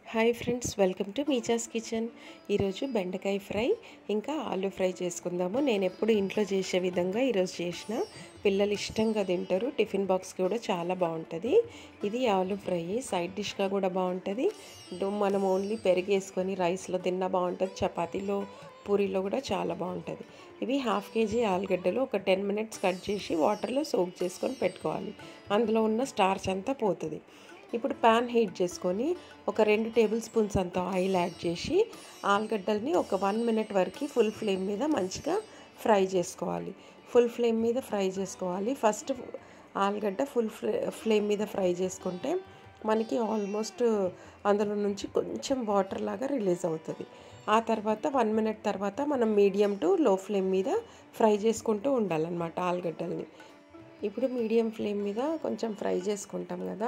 Hi friends, welcome to మీచాస్ kitchen. ఈరోజు బెండకాయ ఫ్రై ఇంకా ఆలు ఫ్రై చేసుకుందాము. నేను ఎప్పుడు ఇంట్లో చేసే విధంగా ఈరోజు చేసిన. పిల్లలు ఇష్టంగా తింటారు. టిఫిన్ బాక్స్ కూడా చాలా బాగుంటుంది. ఇది ఆలు ఫ్రై సైడ్ డిష్గా కూడా బాగుంటుంది. మనం ఓన్లీ పెరుగు వేసుకొని రైస్లో తిన్నా బాగుంటుంది. చపాతీలో, పూరీలో కూడా చాలా బాగుంటుంది. ఇవి 1/2 kg ఆలుగడ్డలు ఒక 10 minutes కట్ చేసి వాటర్లో సోక్ చేసుకొని పెట్టుకోవాలి. అందులో ఉన్న స్టార్చ్ అంతా పోతుంది. ఇప్పుడు ప్యాన్ హీట్ చేసుకొని ఒక 2 టేబుల్ స్పూన్స్ అంత ఆయిల్ యాడ్ చేసి ఆలుగడ్డల్ని ఒక 1 minute వరకు ఫుల్ ఫ్లేమ్ మీద మంచిగా ఫ్రై చేసుకోవాలి. ఫుల్ ఫ్లేమ్ మీద ఫ్రై చేసుకోవాలి. ఫస్ట్ ఆలుగడ్డ ఫుల్ ఫ్లేమ్ మీద ఫ్రై చేసుకుంటే మనకి ఆల్మోస్ట్ అందులో నుంచి కొంచెం వాటర్ లాగా రిలీజ్ అవుతుంది. ఆ తర్వాత 1 minute తర్వాత మనం మీడియం టు లో ఫ్లేమ్ మీద ఫ్రై చేసుకుంటూ ఉండాలన్నమాట ఆలుగడ్డల్ని. ఇప్పుడు మీడియం ఫ్లేమ్ మీద కొంచెం ఫ్రై చేసుకుంటాం కదా,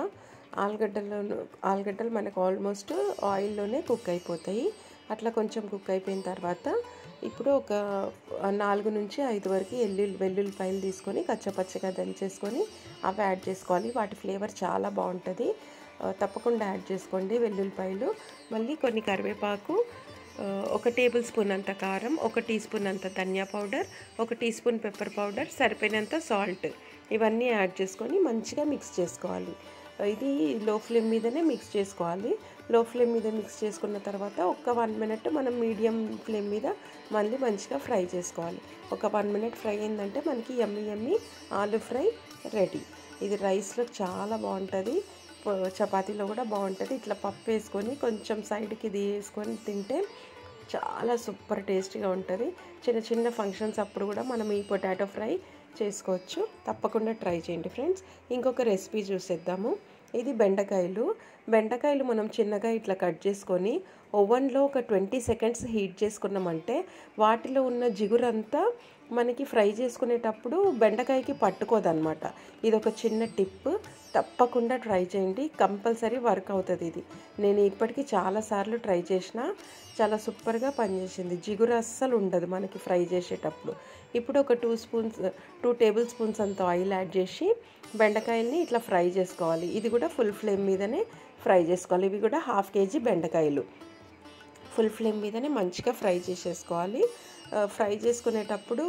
ఆలుగడ్డలు మనకు ఆల్మోస్ట్ ఆయిల్లోనే కుక్ అయిపోతాయి. అట్లా కొంచెం కుక్ అయిపోయిన తర్వాత ఇప్పుడు ఒక 4 నుంచి 5 వరకు వెల్లుల్లిపాయలు తీసుకొని కచ్చపచ్చగా దంచేసుకొని అవి యాడ్ చేసుకోవాలి. వాటి ఫ్లేవర్ చాలా బాగుంటుంది. తప్పకుండా యాడ్ చేసుకోండి వెల్లుల్లిపాయలు. మళ్ళీ కొన్ని కరివేపాకు, 1 టేబుల్ స్పూన్ అంత కారం, 1 టీ స్పూన్ అంత dhania powder, 1 teaspoon pepper powder, సరిపోయినంత సాల్ట్, ఇవన్నీ యాడ్ చేసుకొని మంచిగా మిక్స్ చేసుకోవాలి. ఇది లో ఫ్లేమ్ మీదనే మిక్స్ చేసుకోవాలి. లో ఫ్లేమ్ మీద మిక్స్ చేసుకున్న తర్వాత ఒక 1 minute మనం మీడియం ఫ్లేమ్ మీద మళ్ళీ మంచిగా ఫ్రై చేసుకోవాలి. ఒక 1 minute ఫ్రై అయిందంటే మనకి యమ్మీ ఆలు ఫ్రై రెడీ. ఇది రైస్లో చాలా బాగుంటుంది, చపాతీలో కూడా బాగుంటుంది. ఇట్లా పప్పు వేసుకొని కొంచెం సైడ్కి ఇది వేసుకొని తింటే చాలా సూపర్ టేస్టీగా ఉంటుంది. చిన్న చిన్న ఫంక్షన్స్ అప్పుడు కూడా మనం ఈ పొటాటో ఫ్రై చేసుకోవచ్చు. తప్పకుండా ట్రై చేయండి ఫ్రెండ్స్. ఇంకొక రెసిపీ చూసేద్దాము. ఇది బెండకాయలు మనం చిన్నగా ఇట్లా కట్ చేసుకొని ఓవెన్లో ఒక 20 seconds హీట్ చేసుకున్నామంటే వాటిలో ఉన్న జిగురంతా మనకి ఫ్రై చేసుకునేటప్పుడు బెండకాయకి పట్టుకోదన్నమాట. ఇది ఒక చిన్న టిప్, తప్పకుండా ట్రై చేయండి. కంపల్సరీ వర్క్ అవుతుంది. ఇది నేను ఇప్పటికీ చాలాసార్లు ట్రై చేసిన, చాలా సూపర్గా పనిచేసింది. జిగురు అస్సలు ఉండదు మనకి ఫ్రై చేసేటప్పుడు. ఇప్పుడు ఒక 2 టేబుల్ స్పూన్స్ అంత ఆయిల్ యాడ్ చేసి బెండకాయల్ని ఇట్లా ఫ్రై చేసుకోవాలి. ఇది కూడా ఫుల్ ఫ్లేమ్ మీదనే ఫ్రై చేసుకోవాలి. ఇవి కూడా 1/2 kg బెండకాయలు ఫుల్ ఫ్లేమ్ మీదనే మంచిగా ఫ్రై చేసేసుకోవాలి. ఫ్రై చేసుకునేటప్పుడు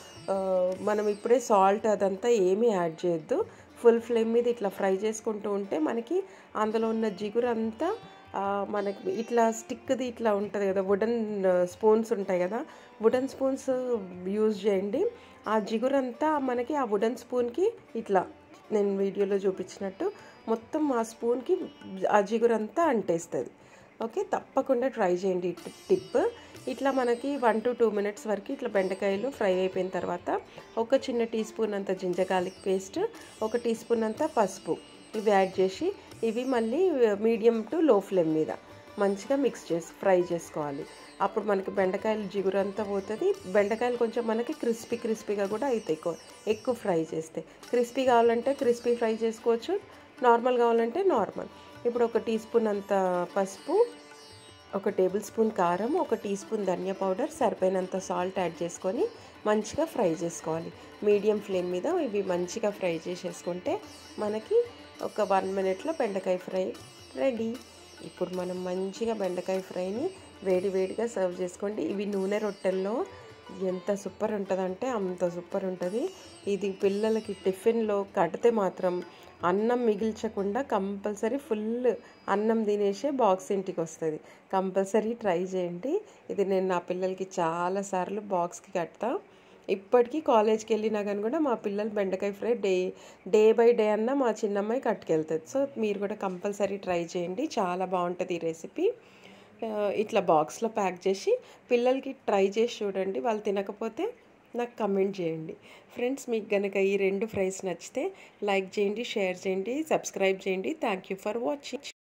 మనం ఇప్పుడే సాల్ట్ అదంతా ఏమీ యాడ్ చేయొద్దు. ఫుల్ ఫ్లేమ్ మీద ఇట్లా ఫ్రై చేసుకుంటూ ఉంటే మనకి అందులో ఉన్న జిగురు అంతా మనకి ఇట్లా స్టిక్ది ఇట్లా ఉంటుంది కదా, వుడెన్ స్పూన్స్ ఉంటాయి కదా, వుడెన్ స్పూన్స్ యూజ్ చేయండి. ఆ జిగురంతా మనకి ఆ వుడెన్ స్పూన్కి ఇట్లా నేను వీడియోలో చూపించినట్టు మొత్తం ఆ స్పూన్కి ఆ జిగురంతా అంటేస్తుంది. ఓకే, తప్పకుండా ట్రై చేయండి టిప్. ఇట్లా మనకి 1 to 2 minutes వరకు ఇట్లా బెండకాయలు ఫ్రై అయిపోయిన తర్వాత ఒక చిన్న టీ స్పూన్ అంత ginger garlic paste, 1 teaspoon అంత పసుపు, ఇవి యాడ్ చేసి ఇవి మళ్ళీ మీడియం టు లో ఫ్లేమ్ మీద మంచిగా మిక్స్ చేసి ఫ్రై చేసుకోవాలి. అప్పుడు మనకి బెండకాయలు జిగురు అంతా పోతుంది. బెండకాయలు కొంచెం మనకి క్రిస్పీగా కూడా అవుతాయి ఎక్కువ ఫ్రై చేస్తే. క్రిస్పీ కావాలంటే క్రిస్పీ ఫ్రై చేసుకోవచ్చు, నార్మల్ కావాలంటే నార్మల్. ఇప్పుడు 1 టీ స్పూన్ అంత పసుపు, 1 టేబుల్ స్పూన్ కారం, 1 టీ స్పూన్ ధనియా పౌడర్, సరిపోయినంత సాల్ట్ యాడ్ చేసుకొని మంచిగా ఫ్రై చేసుకోవాలి. మీడియం ఫ్లేమ్ మీద ఇవి మంచిగా ఫ్రై చేసేసుకుంటే మనకి ఒక 1 minuteలో బెండకాయ ఫ్రై రెడీ. ఇప్పుడు మనం మంచిగా బెండకాయ ఫ్రైని వేడిగా సర్వ్ చేసుకోండి. ఇవి నూనె రొట్టెల్లో ఎంత సూపర్ ఉంటుందంటే అంత సూపర్ ఉంటుంది. ఇది పిల్లలకి టిఫిన్లో కడితే మాత్రం అన్నం మిగిల్చకుండా కంపల్సరీ ఫుల్ అన్నం తినేసే బాక్స్ ఇంటికి వస్తుంది. కంపల్సరీ ట్రై చేయండి. ఇది నేను నా పిల్లలకి చాలాసార్లు బాక్స్కి కడతా. ఇప్పటికీ కాలేజ్కి వెళ్ళినా కానీ కూడా మా పిల్లలు బెండకాయ ఫ్రై డే బై డే అన్న మా చిన్నమ్మాయి కట్టుకెళ్తుంది. సో మీరు కూడా కంపల్సరీ ట్రై చేయండి, చాలా బాగుంటుంది ఈ రెసిపీ. ఇట్లా బాక్స్లో ప్యాక్ చేసి పిల్లలకి ట్రై చేసి చూడండి. వాళ్ళు తినకపోతే నాకు కమెంట్ చేయండి. ఫ్రెండ్స్, మీకు కనుక ఈ 2 ఫ్రైస్ నచ్చితే లైక్ చేయండి, షేర్ చేయండి, సబ్స్క్రైబ్ చేయండి. Thank you for watching.